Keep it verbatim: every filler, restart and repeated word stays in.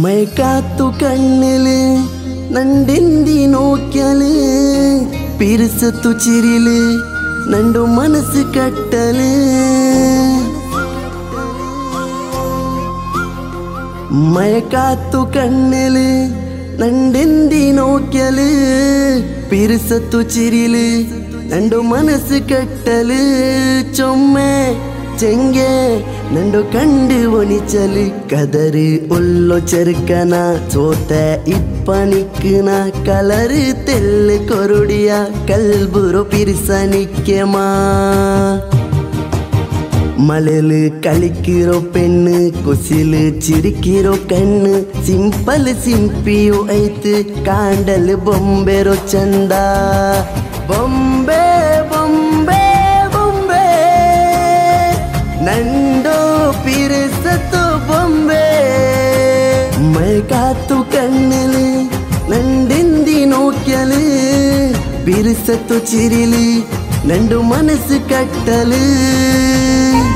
മയക്കാത്തു കണ്ണില് നണ്ടെന്തി നോക്കിയാല് പിരിസത്തു ചിരില് നണ്ടു മനസ്സ് കട്ടല് മയക്കാത്തു കണ്ണില് നണ്ടെന്തി നോക്കിയാല് പിരിസത്തു ചിരില് നണ്ടു മനസ്സ് കട്ടല് ചൊമ്മെ ചെങ്കെ നണ്ടു കണ്ട് ഒണിച്ചല് കതറ് ഉള്ളോ ചെറുക്കന ചോത്ത ഇപ്പണിക്കണ കളറ് തെല്ല് കൊരുടിയ കൽബുറോ പിരിസനിക്കമാ മലല് കളിക്കിറോ പെണ്ണ് കുസില് ചിരിക്കിറോ കണ്ണ് സിംപ്പൽ സിംപിയോ ഐത്ത് കാണ്ടല് ബൊമ്പെറോ ചന്ത ബൊമ്പെ ബൊമ്പെ ബൊമ്പെ നണ്ടോ പിരിസത്തു ബൊമ്പെ മയക്കാത്തു കണ്ണില് നണ്ടെന്തി നോക്കിയാല് പിരിസത്തു ചിരില് നണ്ടു മനസ്സ് കട്ടല്